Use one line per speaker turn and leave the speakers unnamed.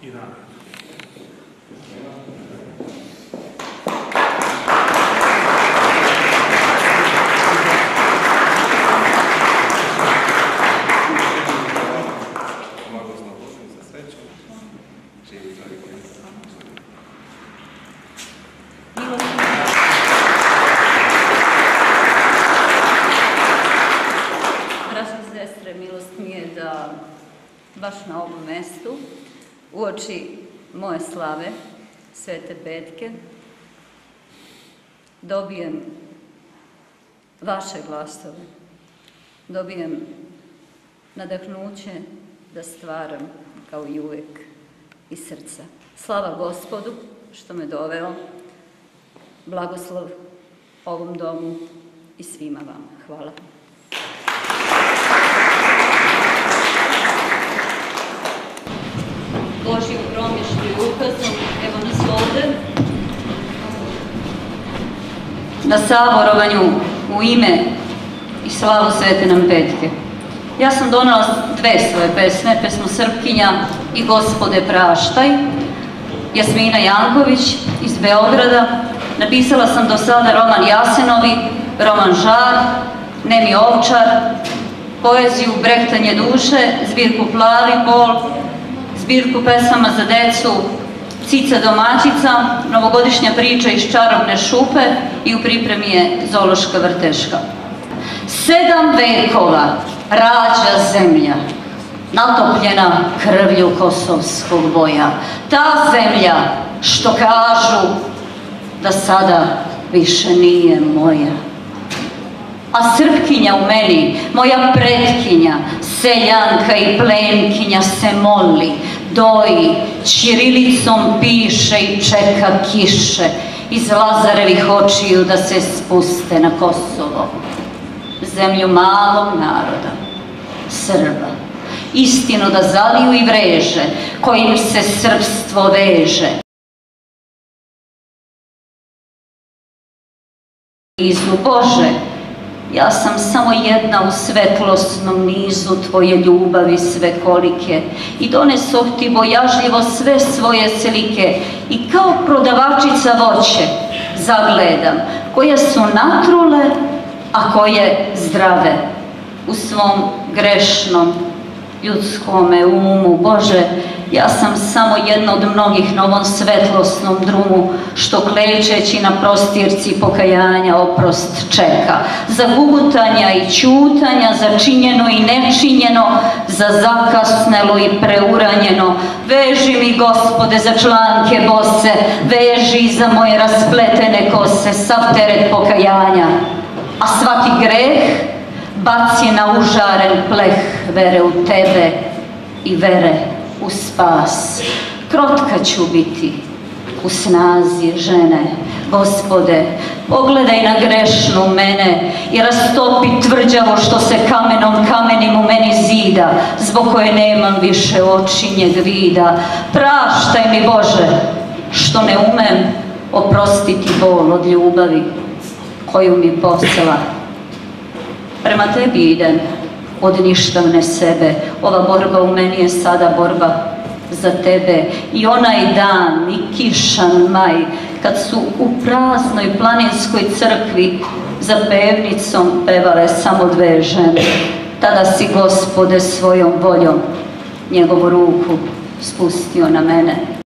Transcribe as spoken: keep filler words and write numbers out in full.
i rad.
Braćo i sestre, milost mi je da baš na ovom mestu, uoči moje slave, Svete Petke, dobijem vaše glasove, dobijem nadahnuće da stvaram kao i uvek iz srca. Slava Gospodu što me doveo, blagoslov ovom domu i svima vama. Hvala. Božju promišlju i ukazom, evo nas ovde, na saborovanju u ime i slavu Svete nam Petke. Ja sam donela dve svoje pesme, pesmu Srpkinja i Gospode praštaj, Jasmina Janković iz Beograda. Napisala sam do sada roman Jasenovi, roman Žar, Nemi ovčar, poeziju Brehtanje duše, zbirku Plavi bol, zbirku pesama za decu Cica domaćica, novogodišnja priča iz Čarobne šupe i u pripremi je Zološka vrteška. Sedam vekova rađa zemlja, natopljena krvlju kosovskog boja. Ta zemlja što kažu da sada više nije moja. A Srpkinja u meni, moja pretkinja, seljanka i plemkinja se moli, doji, ćirilicom piše i čeka kiše iz Lazarevih očiju da se spuste na Kosovo. Zemlju malog naroda, Srba, istinu da zaliju i vreže, kojim se srpstvo veže. Izu Bože, ja sam samo jedna u svetlosnom nizu Tvoje ljubavi svekolike i donesoh Ti bojažljivo sve svoje slike i kao prodavačica voće zagledam koje su natrule, a koje zdrave u svom grešnom ljudskome umu. Bože, ja sam samo jedna od mnogih na ovom svetlosnom drumu što klečeći na prostirci pokajanja oprost čeka. Za gugutanja i ćutanja, za činjeno i nečinjeno, za zakasnelo i preuranjeno. Veži mi, Gospode, za članke bose, veži za moje raspletene kose, sav teret pokajanja. A svaki greh baci na užaren pleh vere u Tebe i vere u spas. Krotka ću biti u snazi žene. Gospode, pogledaj na grešnu mene i rastopi tvrđavo što se kamenom kamenim u meni zida, zbog koje nemam više očinjeg vida. Praštaj mi, Bože, što ne umem oprostiti bol od ljubavi koju mi poslala. Prema Tebi idem od ništavne sebe. Ova borba u meni je sada borba za Tebe. I onaj dan, i kišan maj, kad su u praznoj planinskoj crkvi za pevnicom pevale samo dve žene, tada si, Gospode, svojom voljom njegovu ruku spustio na mene.